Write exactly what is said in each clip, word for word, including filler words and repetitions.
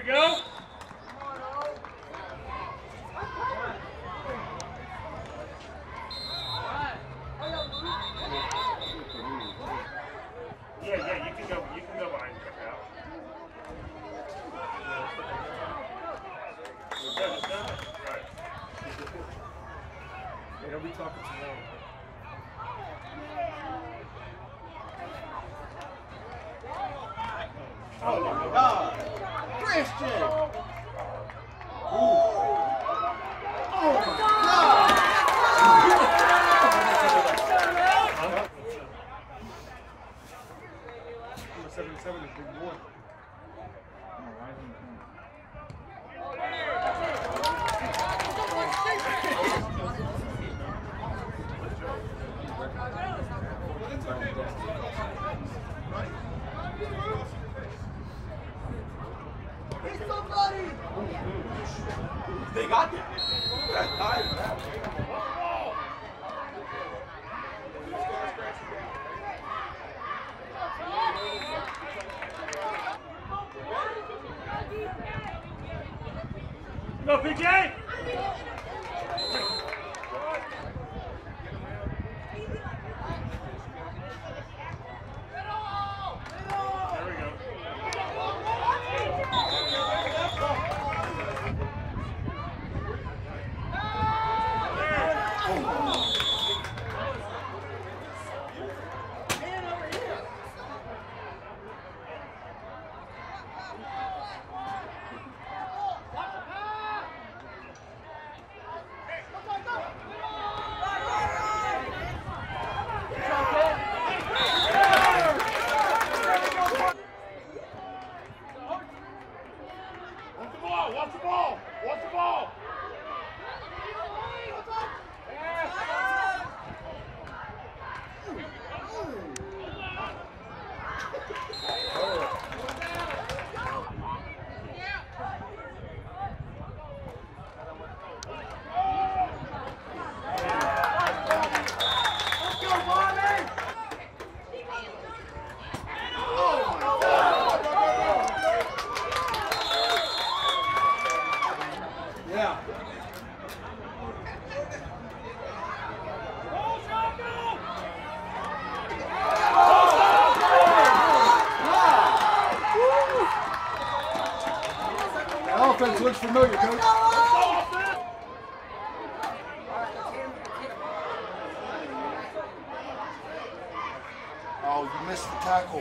go. Yeah, yeah, you can go. You can go behind the out. Right. Hey, don't be talking too long. Oh my God, Christian! Ooh. Oh my God! Number seventy-seven is big boy. They got that. That's nice. Go, P J! Watch the ball! Watch the ball! Yeah. That offense looks familiar, Coach. Oh, you missed the tackle.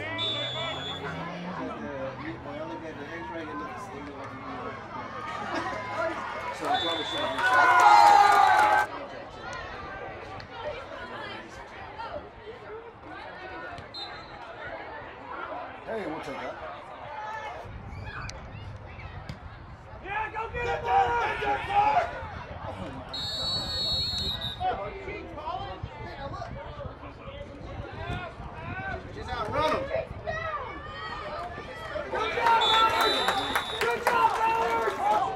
So I probably should have been Hey, we'll take that. Yeah, go get it, Mark! Get it, Mark! She's out, run him. Good job, Robert! Good job, Robert!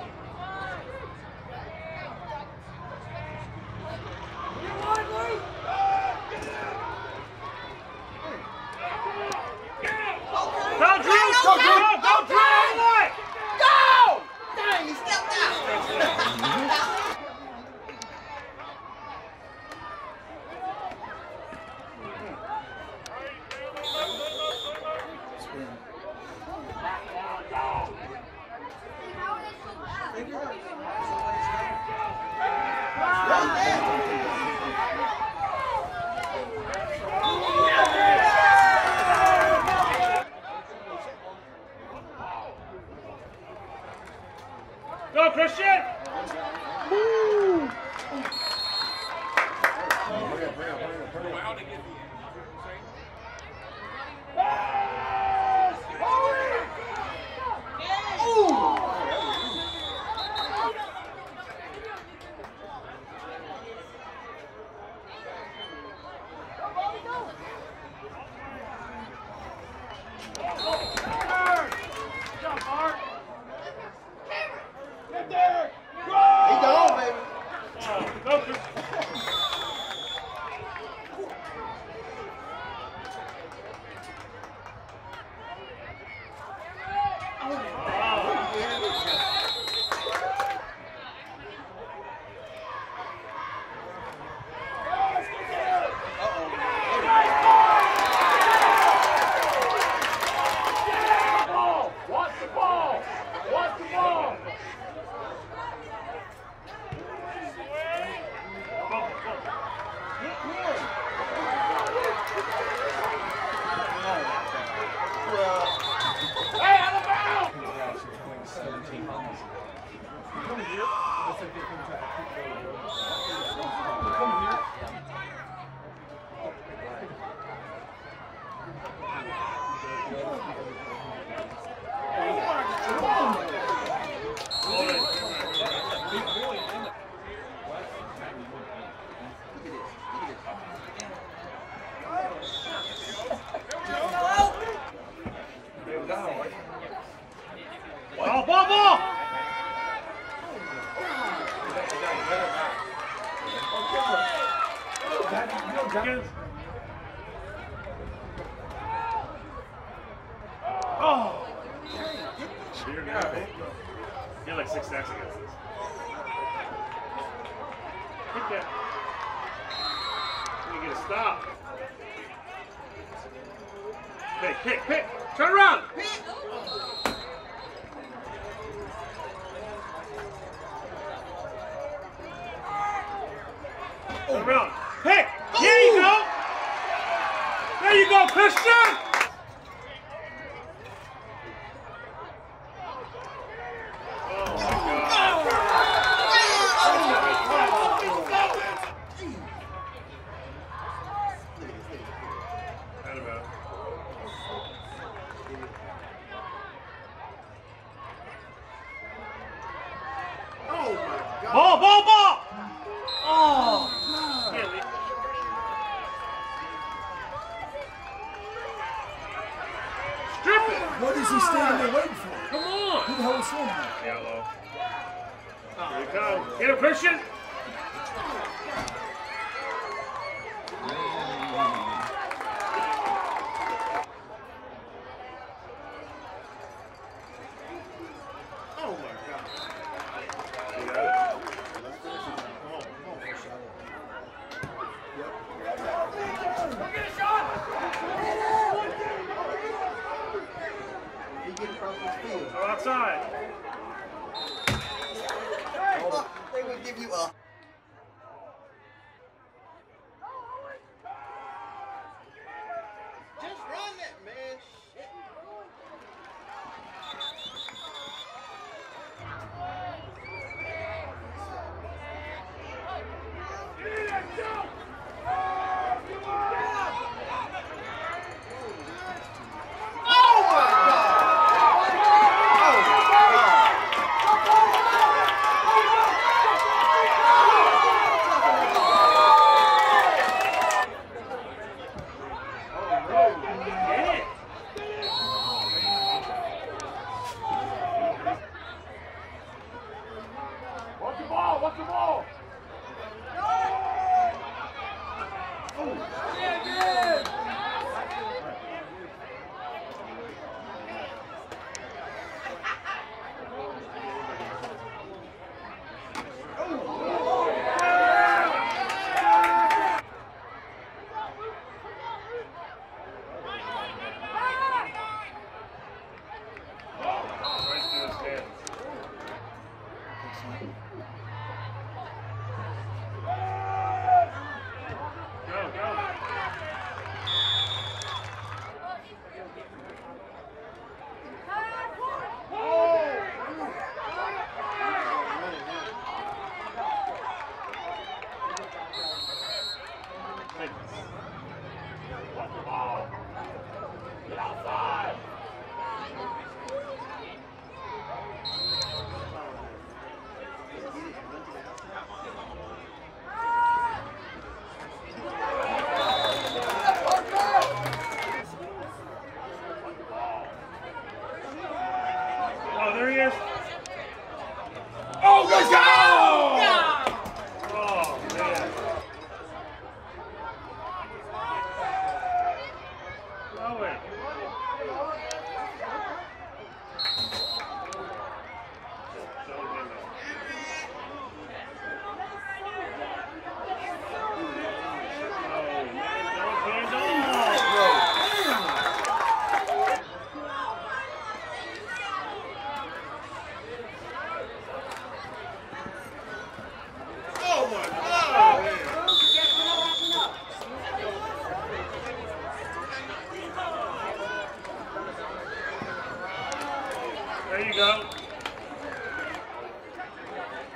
You won, Luke! Go, Drew! Go, Drew! Go, Drew! Go! Dang, he stepped out. Go, Christian! Woo! Ball, ball, ball! Oh! You're good. You're like six stacks against this. Hit that. You get a stop. Pick, pick, pick! Turn around! Turn around. Pick! There you go! There you go, Christian! Oh my God. Not about. Oh my God. Ball, ball, ball! Oh! Yeah, we... Strip it! What is he standing there waiting for? Come on! Who the hell is swinging that? Yellow. Here we come. Get him, Christian! Oh my God. You got it? Get a shot! He get across the field. Go outside. They would give you a. Just run that, man. Shit. Watch the ball! Watch the ball! Yeah, good. Right to his hands. Go, go. Watch the ball. Get outside. Oh, there he is. Oh, good goal! Oh, man. Throw it. Oh, man, don't handle. Oh my God! There you go.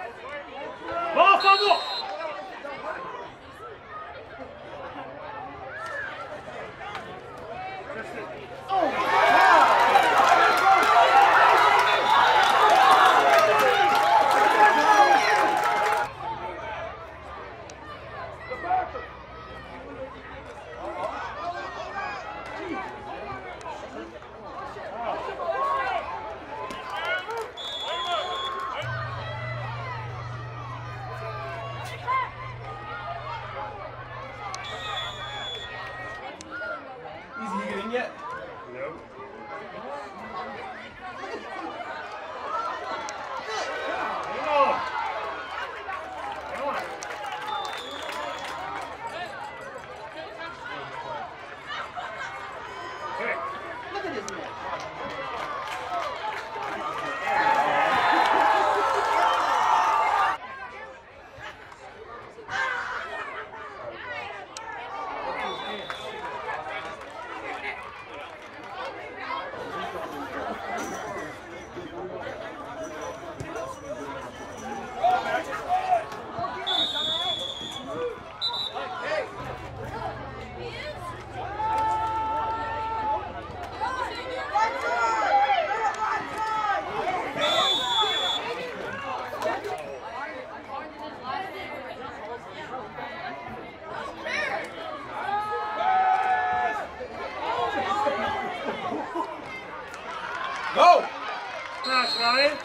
Nice, Ryan.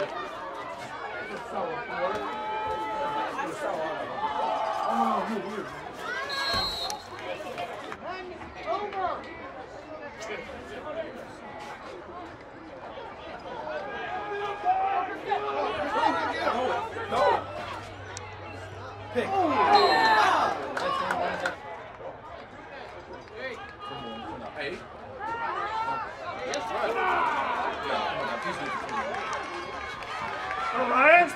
No. Pick. Hey. All right.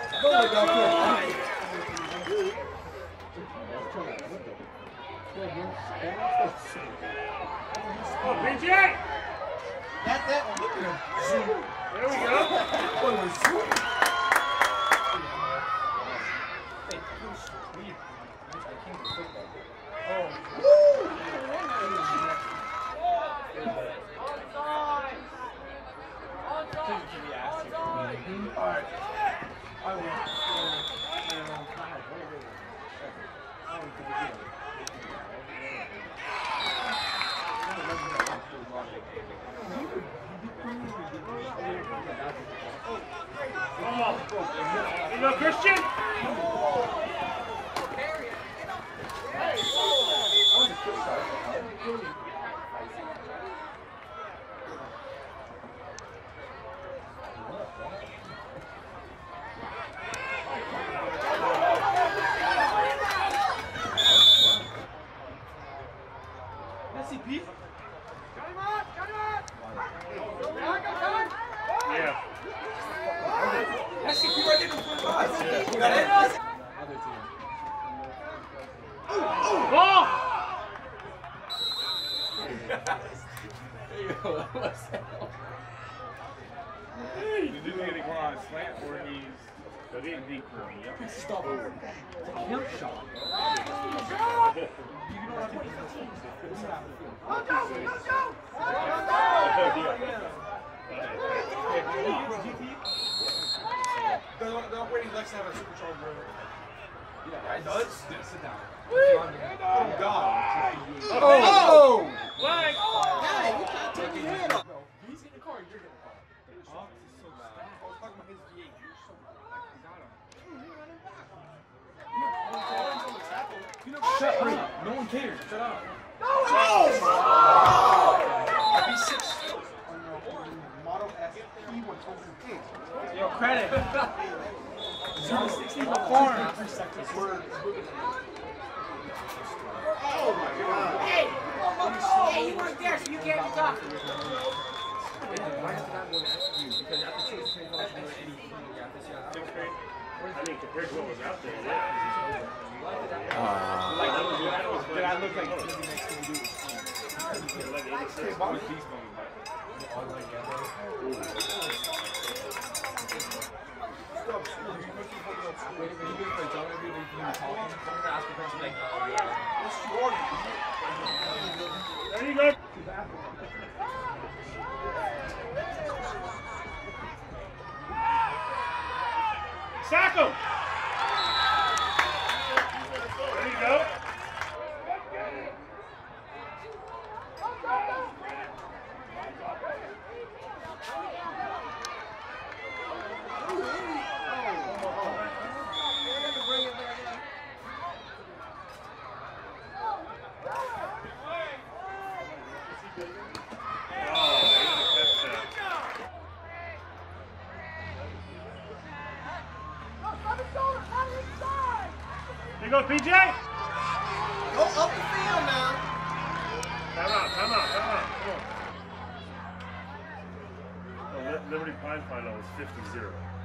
Oh, B J. That's that one. Look at him. There we go. Oh, you go, Christian. Pete? Yeah. That's C P right there before the pass. You got it? Ball! There you go. What's that? Hey, you didn't get it on slant or he's so they deep for me. Pick stop over. It's a hip shot. You know what twenty fifteen? Let's go! Let's go! The operating likes to have a supercharged room. Yeah, it does. Sit down. Oh, God. Oh! Flag! Hey, you can't take your head off. He's in the car, you're in the car. Oh, this is so bad. I was talking about his V eight. You're so bad. I got him. You know, shut up. No one cares. Shut up. No! Oh! Be six. Model S P one twenty-six. Yo, credit. zero sixty corner. Three seconds. Word. Oh my God. Hey, hey, you weren't there, so you can't be talking. I mean, compared to what was out there, yeah. Uh, like, did I look like the next thing to do? Why was these going back? There you go. Sack him. There you go. You go, P J? Go up the field now. Time out, time out, time out. Come on. Oh, Liberty Pine final was fifty zero.